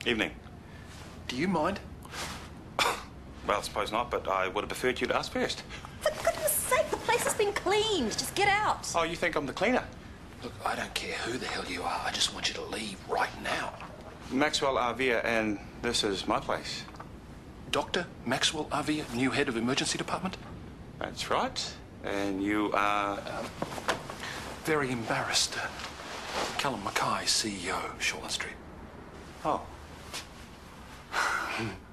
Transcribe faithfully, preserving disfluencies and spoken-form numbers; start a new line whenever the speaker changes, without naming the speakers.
Evening.
Do you mind?
Well, I suppose not, but I would have preferred you to ask first.
For goodness sake, the place has been cleaned. Just get out.
Oh, you think I'm the cleaner?
Look, I don't care who the hell you are. I just want you to leave right now.
Maxwell Avia, and this is my place.
Doctor Maxwell Avia, new head of emergency department?
That's right. And you are...
Um, very embarrassed. Uh, Callum Mackay, C E O, Shortland Street.
Oh.